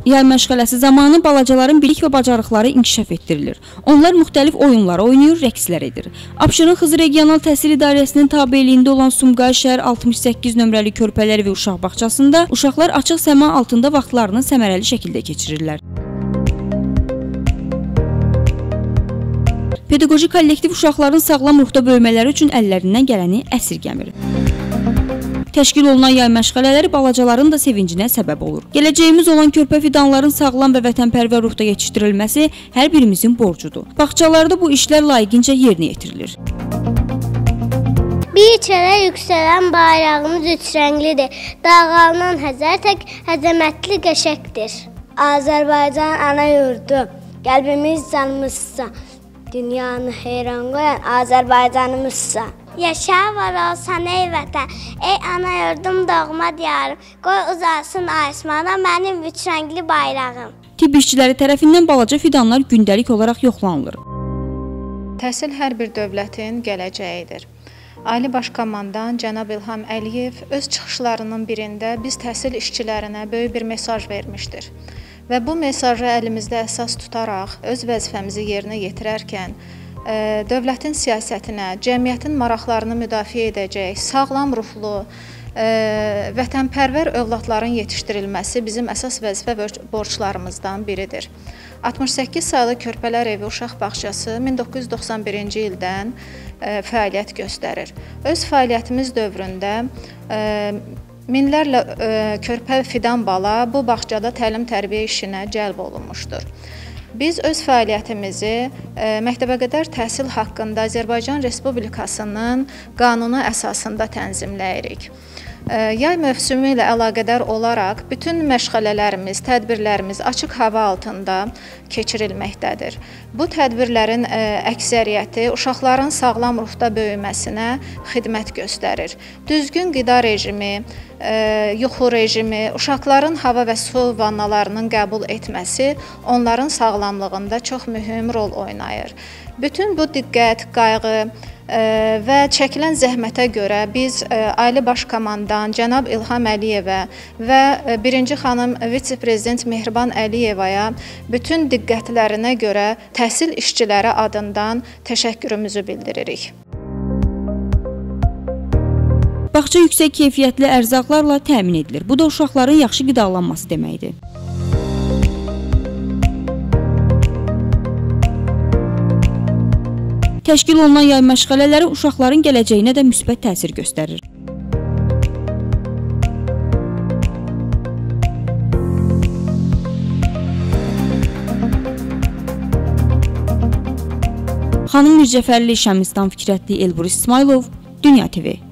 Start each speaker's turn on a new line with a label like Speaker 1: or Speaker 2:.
Speaker 1: Yay məşğələsi zamanı balacaların bilik və bacarıqları inkişaf etdirilir. Onlar müxtəlif oyunlar oynayır, rəqslər edir. Abşeron Xızı Regional Təhsil İdarəsinin tabeliyində olan Sumqayıt şəhər 68 nömrəli körpələr və uşaq bağçasında uşaqlar açıq səma altında vaxtlarını səmərəli şəkildə keçirirlər. Pedaqoji kollektiv uşaqların sağlam ruhda böyümələri üçün əllərindən gələni əsirgəmir. Təşkil olunan yay məşğələləri balacaların da sevincinə səbəb olur. Gələcəyimiz olan körpə fidanların sağlam və vətənpərvər ruhda yetişdirilməsi hər birimizin borcudur. Bağçalarda bu işlər layiqincə yerinə yetirilir.
Speaker 2: Bir çərə yüksələn bayrağımız üç rənglidir. Dağlanan Xəzər tək əzəmətli qəşəkdir. Azərbaycan ana yurdu, qəlbimiz canımızsa, dünyanı heyran qoyan Azərbaycanımızsa. Yaşa var olsan ey vətən, ey ana yurdum, doğma diyarım, qoy uzasın asmana mənim üç rəngli bayrağım.
Speaker 1: Tibb işçiləri tərəfindən balaca fidanlar gündəlik olaraq yoxlanılır.
Speaker 3: Təhsil hər bir dövlətin gələcəyidir. Ali Baş Komandan cənab İlham Əliyev öz çıxışlarının birində biz təhsil işçilərinə böyük bir mesaj vermişdir. Və bu mesajı əlimizdə əsas tutaraq öz vəzifəmizi yerinə yetirərkən dövlətin siyasətinə, cəmiyyətin maraqlarını müdafiə edəcək, sağlam ruhlu, vətənpərvər övladların yetişdirilməsi bizim əsas vəzifə borclarımızdan biridir. 68 saylı Körpələr Evi Uşaq Bağçası 1991-ci ildən fəaliyyət göstərir. Öz fəaliyyətimiz dövründə minlərlə körpə fidan bala bu bağçada təlim-tərbiyə işinə cəlb olunmuşdur. Biz öz fəaliyyətimizi məktəbəqədər təhsil haqqında Azərbaycan Respublikasının qanunu əsasında tənzimləyirik. Yay mövsümü ilə əlaqədar olaraq bütün məşğələlərimiz, tədbirlərimiz açıq hava altında keçirilməkdədir. Bu tədbirlərin əksəriyyəti uşaqların sağlam ruhda böyüməsinə xidmət göstərir. Düzgün qida rejimi, yuxu rejimi, uşaqların hava və su vannalarının qəbul etməsi onların sağlamlığında çox mühüm rol oynayır. Bütün bu diqqət, qayğı və çəkilən zəhmətə görə biz Ali Baş Komandan cənab İlham Əliyevə və 1-ci xanım vitse-prezident Mehriban Əliyevaya bütün diqqətlərinə görə təhsil işçiləri adından təşəkkürümüzü bildiririk.
Speaker 1: Bağça yüksək keyfiyyətli ərzaqlarla təmin edilir. Bu da uşaqların yaxşı qidalanması deməkdir. Təşkil olunan yay məşğələləri uşaqların gələcəyinə də müsbət təsir göstərir. Xanım Mircəfərli, Şəmistan Fikrətli, Elbrus İsmailov, Dünya TV.